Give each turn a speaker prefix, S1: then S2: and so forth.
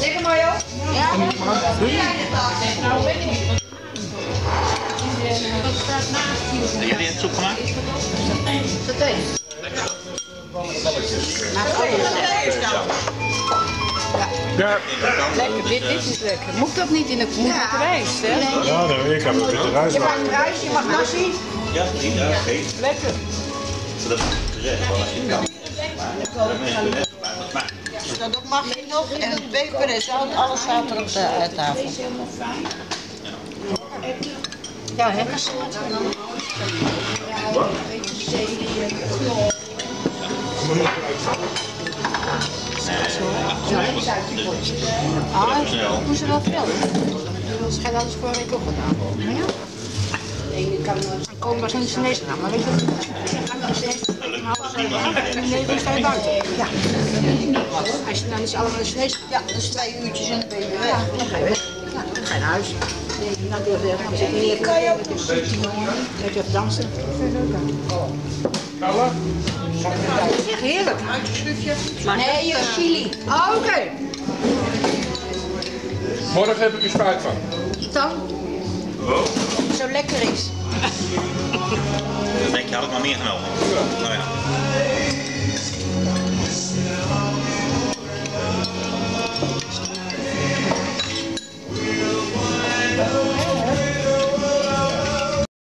S1: Lekker Mario? Ja. Nou, weet ik niet.
S2: Heb jij het soep gemaakt?
S1: Saté.
S3: Ja.
S1: Lekker, dit is lekker. Moet dat niet in de rijst, hè?
S3: Ja, nee, ik heb een witte rijst.
S1: Je mag rijst, je mag nasi.
S2: Ja, oké.
S1: Lekker.
S2: Dat is gezegd, wel als je kan.
S4: Dat mag je nog en het peper en zout, alles staat er op de tafel.
S1: Ja, hè?
S2: Snel.
S1: Moest er wel veel. Dat schijnt alles voor een week opgedaan. Ja? Dan komen we zo'n Chinees naam, maar weet je wat? Nee, dan sta je buiten. Ja. Als je dan is allemaal een Chinees.
S4: Ja, dus 2 uurtjes en dan ben je weg.
S1: Ja, dan ga je weg. Ja, dan ga je naar huis. Nee, dan doe je weer. Dan zit je hier. Kan je ook met je dansen. Zeg heerlijk. Nee, chili. Oh, oké.
S3: Morgen heb ik er spijt van.
S1: Dan? Zo lekker is.
S2: Dan denk je, had ik maar meer genomen. Nou ja.